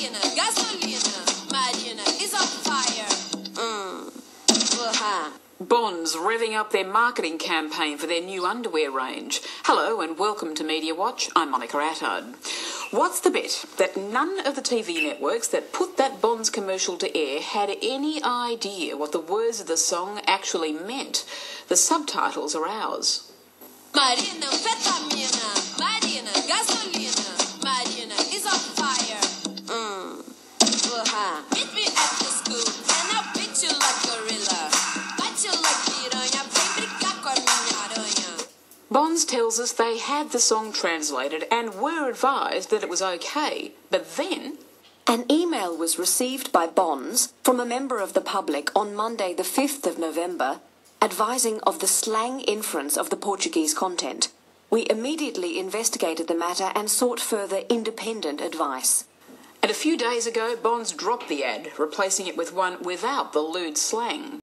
Marina, gasolina. Marina is on fire. Bonds revving up their marketing campaign for their new underwear range. Hello and welcome to Media Watch. I'm Monica Attard. What's the bet that none of the TV networks that put that Bonds commercial to air had any idea what the words of the song actually meant? The subtitles are ours. Marina, fetamina. Marina, gasolina. Marina is on fire. Meet me at the school and I'll beat you like gorilla. Bite you like piranha. Vem brincar com a minha aranha. Bonds tells us they had the song translated and were advised that it was okay, but then... An email was received by Bonds from a member of the public on Monday the 5th of November advising of the slang inference of the Portuguese content. We immediately investigated the matter and sought further independent advice. And a few days ago, Bonds dropped the ad, replacing it with one without the lewd slang.